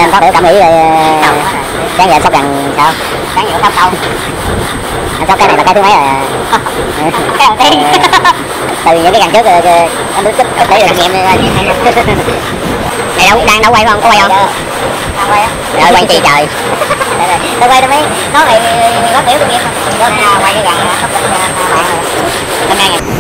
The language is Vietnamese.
anh có biểu cảm nghĩ rồi sáng giờ anh sóc gần sao? Sáng giờ sóc đâu? Anh sóc cái này là cái thứ mấy rồi? Cái đầu tiên. Từ những cái gần trước anh biết tích để được nghiệm này đâu đang đâu quay không? Có quay không? Đang quay á. Rồi quay chi trời. Tôi quay tôi mới nói lại có biểu tôi nghe không? Quay cái gần sóc gần bạn rồi. Hôm nay